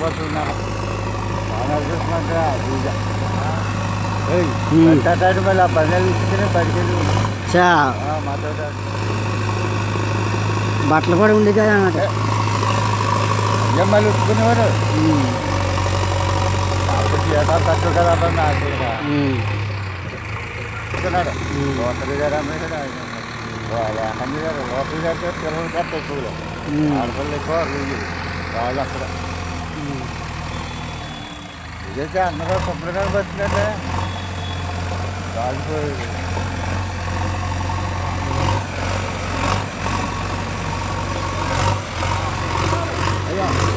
పట్టుకున్నాను చూసుకుంటే పెట్టాడు మళ్ళీ ఆ పన్నెలు ఇచ్చుకుని పడికెళ్ళి మాతో బట్టలు కూడా ఉంది కదా అన్నమాట మళ్ళీ ఉట్టుకునేవారు అప్పుడు తక్కువ కదా నాకు ఇస్తున్నాడు లోటరీ గారు అమ్మాడు అన్ని గారు లోటరీ గారు పిల్లలు కట్ట ఎక్కువలో ఆడపిల్లలు ఎక్కువ రాజు అక్కడ ఇదైతే అందరూ శుభ్రంగా వచ్చిందంటే రాజుపోయేది అయ్యా